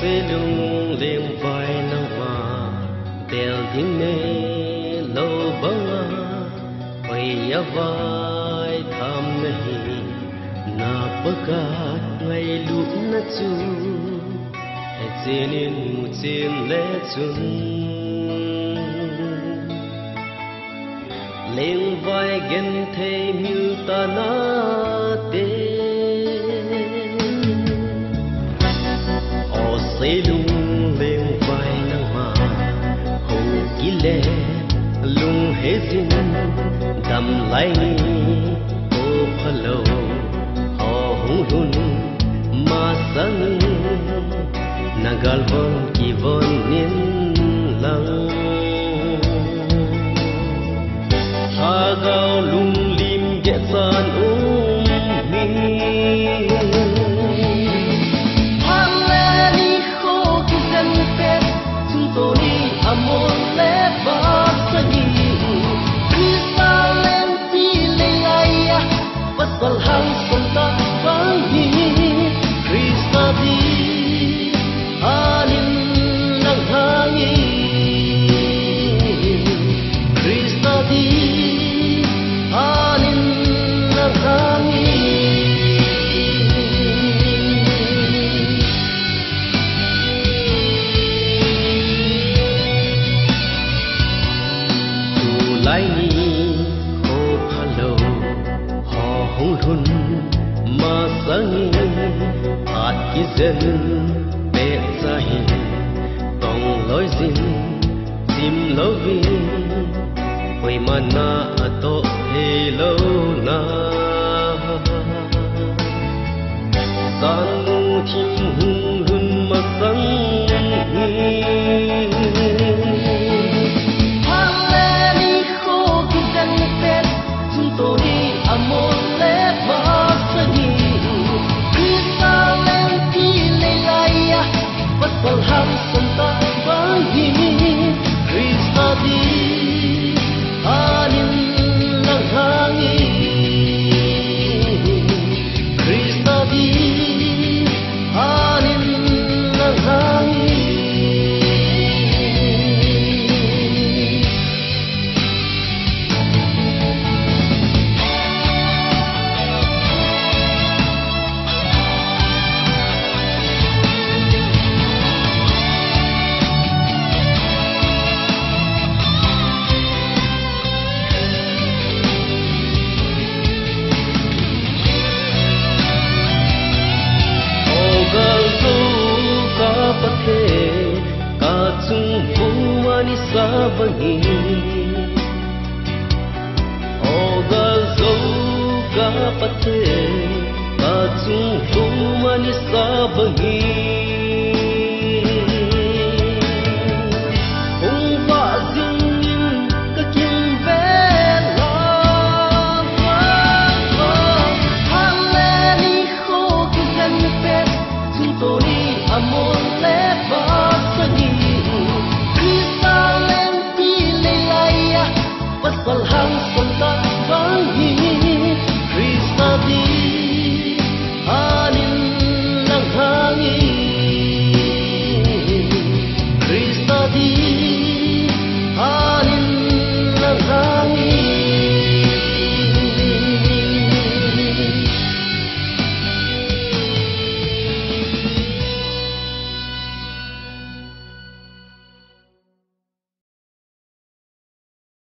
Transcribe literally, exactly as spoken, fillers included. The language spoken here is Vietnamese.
sẽ lung lên vai nắng mà bèo tiếng mê lâu bóng à quay vai tham nahi na bagat ngay lúc na chu e chenin mu chen le chun lên vai gen thei miu ta na te o sei lung lên vai nang ma ho ki le lung he jin dam lai ni o phalo ho hung hun ma sang nagal von ki von nin lang Agao lung lim ge san um mi Halleli kho ki zen pet chung to ni amon le ba sa ni Krisalen ti le ya pasal hang son ta bang ni Krista di alin nang hangi Krista di lai ni ho phalo ho hung hun ma sangi at ki zen pe sahi tong loi zin sim lo vi hoi mana to he lo na san thim hung hun ma sang sabangi oga zo ka pate ka chung fu mani sabangi